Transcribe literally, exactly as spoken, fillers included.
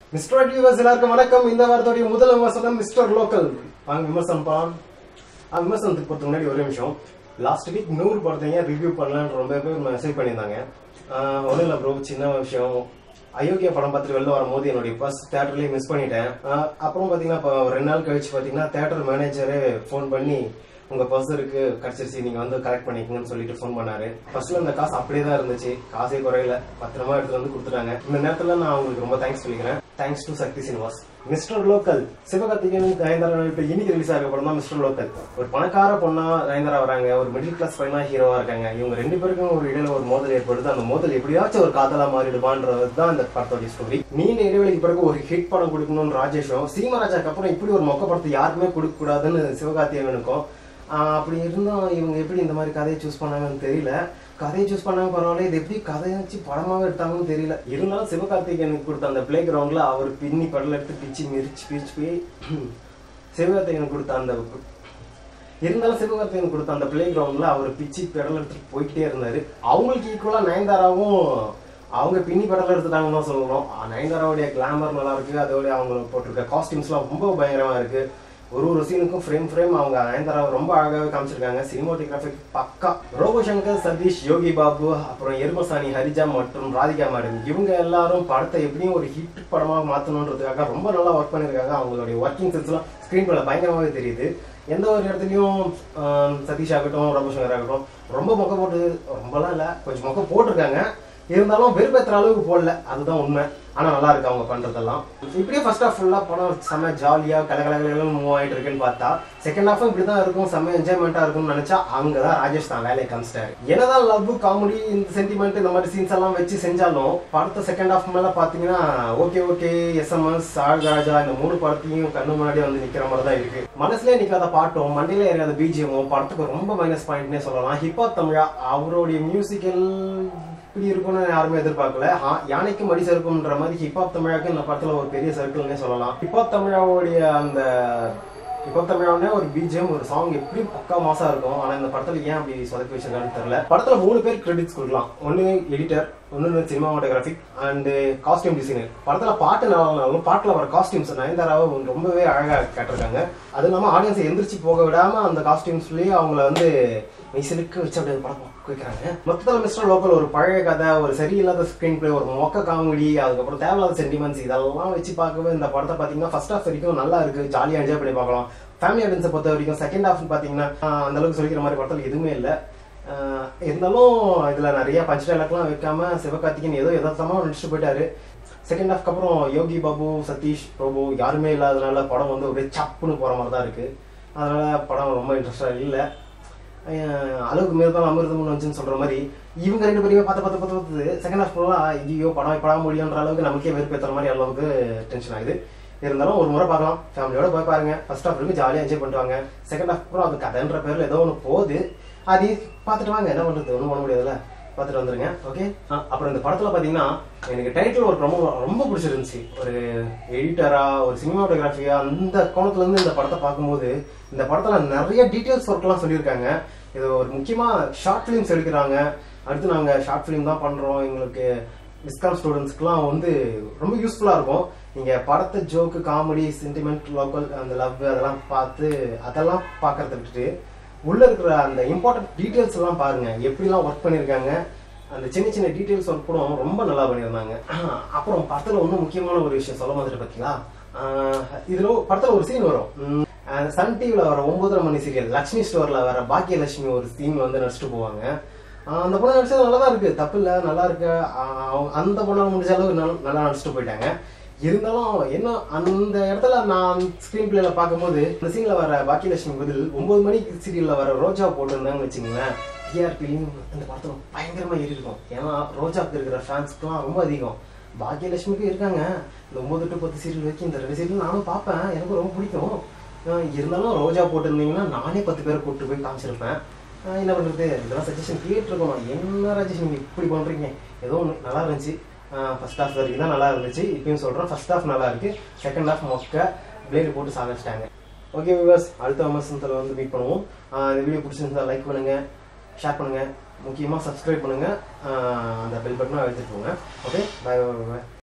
Mister viewers எல்லாருக்கும் வணக்கம். இந்த வாரத்தோட முதல் விமர்சனம் மிஸ்டர் லோக்கல். வாங்க விமர்சனம் பண்ணலாம். ஆ விமர்சனத்துக்கு போறதுக்கு முன்னாடி ஒரு நிமிஷம். லாஸ்ட் வீக் நூறு படத்தைங்க ரிவ்யூ பண்ணலான்னு ரொம்ப பேர் மெசேஜ் பண்ணியிருந்தாங்க. ஒன்றும் இல்லை ப்ரோ, சின்ன விஷயம். அயோக்கியா படம் பார்த்துட்டு வெளில வரும்போது என்னுடைய ஃபர்ஸ்ட் தியேட்டர்லேயே மிஸ் பண்ணிட்டேன். அப்புறம் பார்த்தீங்கன்னா இப்போ ரெண்டு நாள் கழிச்சு பார்த்தீங்கன்னா தியேட்டர் மேனேஜரே ஃபோன் பண்ணி உங்க பர்ஸ் இருக்கு கிடைச்சிருச்சு, நீங்க வந்து கலெக்ட் பண்ணிக்கங்கன்னு சொல்லிட்டு ஃபோன் பண்ணாரு. ஃபர்ஸ்ட்ல அந்த காசு அப்படியே தான் இருந்துச்சு, காசே குறையில, பத்திரமா எடுத்து வந்து கொடுத்துட்டாங்க. இந்த நேரத்துல நான் உங்களுக்கு ரொம்ப தேங்க்ஸ் சொல்லிக்கிறேன். Thanks to Sakthi cinemas. Mister local Sivakarthikeyan Nayanthara இப்ப இன்னைக்கு ரிலீஸ் ஆகிற படம் தான் மிஸ்டர் லோக்கல். ஒரு பணக்கார பொண்ணா நயன்தாரா வராங்க, ஒரு மிடில் கிளாஸ் பையனா ஹீரோவா இருக்காங்க. இவங்க ரெண்டு பேருக்கும் ஒரு இடையில ஒரு மோதல் ஏற்படுது. அந்த மோதல் எப்படியாச்சும் ஒரு காதலா மாறிடுவான்றது தான் இந்த படத்தோட ஸ்டோரி. நீண்ட இடைவெளிக்கு பிறகு ஒரு ஹிட் படம் கொடுக்கணும்னு ராஜேஷும், சீமராஜாக்கு அப்புறம் இப்படி ஒரு மொக்க படத்தை யாருக்குமே கொடுக்க கூடாதுன்னு சிவகார்த்திகேயனுக்கும். அப்படி இருந்தும் இவங்க எப்படி இந்த மாதிரி கதையை சூஸ் பண்ணாங்கன்னு தெரியல. கதையை சூஸ் பண்ணாங்க பரவாயில்ல, இது எப்படி கதையை வச்சு படமாவே எடுத்தாங்கன்னு தெரியல. இருந்தாலும் சிவகார்த்திகேயனுக்கு கொடுத்த அந்த பிளே கிரவுண்ட்ல அவர் பின்னி படல எடுத்து பிச்சு மிரிச்சு பிரிச்சு போய் சிவகார்த்திகேயனுக்கு கொடுத்த அந்த இருந்தாலும் சிவகார்த்திகேயன் கொடுத்த அந்த பிளே கிரவுண்ட்ல அவர் பிச்சு பெடல் எடுத்துட்டு போய்கிட்டே இருந்தாரு. அவங்களுக்கு ஈக்குவலா நயன்தாராவும் அவங்க பின்னி படல எடுத்துட்டாங்கன்னு தான் சொல்லணும். நயன்தாராவுடைய கிளாமர் நல்லா இருக்கு, அதோட அவங்க போட்டிருக்க காஸ்டியூம்ஸ் எல்லாம் ரொம்ப பயங்கரமா இருக்கு. ஒரு ஒரு சீனுக்கும் ஃப்ரேம் ஃப்ரேம் அவங்க நயன்தாரா ரொம்ப அழகாவே காமிச்சிருக்காங்க. சினிமாட்டோகிராஃபி பக்கா. ரோபோசங்கர், சதீஷ், யோகி, பாபு, அப்புறம் எருமசாணி, ஹரிஜா மற்றும் ராதிகா மேடம் இவங்க எல்லாரும் படத்தை எப்படியும் ஒரு ஹிட் படமாக மாற்றணுன்றதுக்காக ரொம்ப நல்லா ஒர்க் பண்ணியிருக்காங்க. அவங்களுடைய ஒர்க்கிங் சென்ஸ் எல்லாம் ஸ்கிரீன் பிளே பயங்கரமாகவே தெரியுது. எந்த ஒரு இடத்துலையும் சதீஷ் ஆகட்டும், ரோபோசங்கர் ஆகட்டும் ரொம்ப மொக்க போட்டு ரொம்பலாம் இல்லை, கொஞ்சம் மொக்க போட்டிருக்காங்க. இருந்தாலும் வெறுப்பேற்ற அளவுக்கு போடல, அதுதான் உண்மை. ஆனா நல்லா இருக்கு அவங்க பண்றதெல்லாம். இப்படியே ஃபர்ஸ்ட் ஹாஃப் ஃபுல்லா படம் செம்ம ஜாலியா கலகலகலன்னு மூவ் ஆயிட்டு இருக்குன்னு பார்த்தா செகண்ட் ஹாஃபும் இப்படிதான் இருக்கும், செம்ம என்ஜாய்மெண்டா இருக்கும்னு நினைச்சா அங்கதான் ராஜேஷ் தான் வேலையை காமிச்சிட்டாரு. என்னதான் லவ், காமெடி, இந்த சென்டிமெண்ட் இந்த மாதிரி சீன்ஸ் எல்லாம் வச்சு செஞ்சாலும் படத்தை செகண்ட் ஹாஃப் மேல பாத்தீங்கன்னா ஓகே ஓகே எஸ்எம்எஸ் ஆழ்ராஜா இந்த மூணு படத்தையும் கண்ணு முன்னாடி வந்து நிக்கிற மாதிரி தான் இருக்கு. மனசுலேயே நிக்காத பாட்டும் மண்டையில ஏறாத பிஜிஎமும் படத்துக்கு ரொம்ப மைனஸ் பாயிண்ட்னே சொல்லலாம். ஹிப்ஹாப் தமிழா அவருடைய மியூசிக்கல் இப்படி இருக்கும்னு யாருமே எதிர்பார்க்கல. யானைக்கு மடி சறுக்கும்ன்ற மாதிரி ஹிப்ஹாப் தமிழாக்கு இந்த படத்துல ஒரு பெரிய சர்க்கிள்னே சொல்லலாம். ஹிப்ஹாப் தமிழாவுடைய அந்த ஹிப்ஹாப் தமிழாவுடைய ஒரு பிஜிஎம் ஒரு சாங் எப்படி பக்கா மாசா இருக்கும். ஆனா இந்த படத்துல ஏன் அப்படி சொதப்பி வச்சிருக்கான்னு தெரியல. படத்துல மூணு பேர் கிரெடிட்ஸ் கொடுக்கலாம். ஒன்னு எடிட்டர், ஒன்னு சினிமாட்டோகிராஃபிக் அண்ட் காஸ்டியூம் டிசைனர். படத்துல பாட்டு நல்லா, பாட்டுல வர காஸ்டியூம்ஸ் நயன்தாராவை ரொம்பவே அழகா கேட்டிருக்காங்க. அது இல்லாம ஆடியன்ஸை எந்திரிச்சு போக விடாம அந்த காஸ்டியூம்ஸ்லயே அவங்கள வந்து மெய்சிலுக்கு வச்சு அப்படியே படம் வைக்கிறாங்க. மொத்தத்தில் மிஸ்டர் லோக்கல் ஒரு பழைய கதை, ஒரு சரியில்லாத ஸ்கிரீன் பிளே, ஒரு மொக்க காமெடி, அதுக்கப்புறம் தேவையில்லாத சென்டிமெண்ட்ஸ் இதெல்லாம் வச்சு பார்க்கவே இந்த படத்தை பார்த்தீங்கன்னா ஃபர்ஸ்ட் ஹாஃப் வரைக்கும் நல்லா இருக்கு, ஜாலியாக என்ஜாய் பண்ணி பார்க்கலாம். ஃபேமிலி ஆடியன்ஸை பொறுத்த வரைக்கும் செகண்ட் ஹாஃப் பார்த்தீங்கன்னா அந்த அளவுக்கு சொல்லிக்கிற மாதிரி படத்தில் எதுவுமே இல்லை. இருந்தாலும் இதில் நிறைய பஞ்ச் டைலாக்லாம் வைக்காம சிவகார்த்திகேயன் ஏதோ எதார்த்தமாக நடிச்சுட்டு போயிட்டாரு. செகண்ட் ஹாஃப்க்கு அப்புறம் யோகி, பாபு, சதீஷ், பிரபு யாருமே இல்லாததுனால படம் வந்து ஒரே சப்புன்னு போகிற மாதிரி தான் இருக்கு. அதனால படம் ரொம்ப இன்ட்ரெஸ்டாக இல்லை. அளவுக்கு மீறதான் அமிர்தம்னு வந்துச்சுன்னு சொல்ற மாதிரி இவங்க ரெண்டு பேருமே பார்த்து பார்த்து பார்த்து பார்த்து செகண்ட் ஹாஃப் ஃபுல்லா ஐயோ படம் படம் முடியுன்ற அளவுக்கு நமக்கே வெறுப்பேற்ற மாதிரி அளவுக்கு டென்ஷன் ஆகுது. இருந்தாலும் ஒரு முறை பார்க்கலாம், ஃபேமிலியோட போய் பாருங்க. ஃபர்ஸ்ட் ஹாஃப் இருக்கு ஜாலியாக என்ஜாய் பண்ணுவாங்க. செகண்ட் ஹாஃப் அப்புறம் அது கதைன்ற பேர்ல ஏதோ ஒன்று போகுது, அது பார்த்துட்டு வாங்க, என்ன பண்றது, ஒன்றும் பண்ண முடியாதுல்ல, பார்த்துட்டு வந்துருங்க. ஓகே. அப்புறம் இந்த படத்துல பாத்தீங்கன்னா எனக்கு டைட்டில் ஒரு ரொம்ப ரொம்ப பிடிச்சிருந்துச்சு. ஒரு எடிட்டரா, ஒரு சினிமாட்டோகிராஃபியா அந்த கோணத்துல இருந்து இந்த படத்தை பார்க்கும்போது இந்த படத்துல நிறைய டீட்டெயில்ஸ் ஒர்க் எல்லாம் சொல்லியிருக்காங்க. இது ஒரு முக்கியமா ஷார்ட் பிலிம்ஸ் எடுக்கிறாங்க. அடுத்து நாங்க ஷார்ட் பிலிம் தான் பண்றோம், எங்களுக்கு டிஸ்காம் ஸ்டூடெண்ட்ஸ்க்குலாம் வந்து ரொம்ப யூஸ்ஃபுல்லா இருக்கும். நீங்க படத்தை ஜோக்கு, காமெடி, சென்டிமெண்ட், லோக்கல், அந்த லவ் அதெல்லாம் பார்த்து அதெல்லாம் பார்க்கறத விட்டுட்டு உள்ள இருக்கிற அந்த இம்பார்ட்டன்ட் டீட்டெயில்ஸ் எல்லாம் பாருங்க, எப்படிலாம் ஒர்க் பண்ணியிருக்காங்க. அந்த சின்ன சின்ன டீட்டெயில்ஸ் ஒர்க் கூட ரொம்ப நல்லா பண்ணியிருந்தாங்க. அப்புறம் படத்துல ஒன்றும் முக்கியமான ஒரு விஷயம் சொல்ல மாதிரி பார்த்தீங்களா, இதுல படத்துல ஒரு சீன் வரும். சன் டிவில வர ஒன்பதரை மணி சீரியல் லட்சுமி ஸ்டோர்ல வர பாக்கியலட்சுமி ஒரு சீன் வந்து நடிச்சுட்டு போவாங்க. அந்த பொண்ணு நடிச்சது நல்லா தான் இருக்கு, தப்பு இல்லை, நல்லா இருக்கு. அந்த பொண்ணால் முடிஞ்ச அளவுக்கு நல்லா நடிச்சுட்டு போயிட்டாங்க. இருந்தாலும் என்ன அந்த இடத்துல நான் ஸ்கிரீன் பிளேல பார்க்கும்போது இந்த சீன்ல வர பாக்கியலட்சுமி பதில் ஒன்பது மணிக்கு சீரியல்ல வர ரோஜா போட்டுருந்தாங்கன்னு வச்சுங்களேன், டிஆர்பிலையும் இந்த படத்துல பயங்கரமா ஏறி இருக்கும். ஏன்னா ரோஜாக்கு இருக்கிற ஃபேன்ஸ்க்குலாம் ரொம்ப அதிகம், பாக்கியலட்சுமிக்கும் இருக்காங்க. இந்த ஒன்பது டு பத்து சீரியல் வரைக்கும் இந்த ரெண்டு சீரியல் நானும் பார்ப்பேன், எனக்கு ரொம்ப பிடிக்கும். இருந்தாலும் ரோஜா போட்டுருந்தீங்கன்னா நானே பத்து பேரை கூப்பிட்டு போய் காமிச்சிருப்பேன். என்ன பண்றது, இதெல்லாம் சஜஷன் கேட்டுருக்கணும். என்ன ராஜேஷ் நீங்க இப்படி பண்றீங்க, ஏதோ ஒன்று நல்லா இருந்துச்சு. ஃபர்ஸ்ட் ஹாஃப் வரைக்கும் தான் நல்லா இருந்துச்சு, இப்பயும் சொல்றேன் ஃபர்ஸ்ட் ஹாஃப் நல்லா இருக்கு, செகண்ட் ஹாஃப் மொக்க பிளேடு போட்டு சாதிச்சிட்டாங்க. ஓகே வியூவர்ஸ், அடுத்த விமர்சனத்தில் வந்து மீட் பண்ணுவோம். இந்த வீடியோ பிடிச்சிருந்தா லைக் பண்ணுங்க, ஷேர் பண்ணுங்க, முக்கியமாக சப்ஸ்கிரைப் பண்ணுங்க, அந்த பெல் பட்டனை அழுத்திட்டு போங்க. ஓகே, பாய் பாய் பாய்.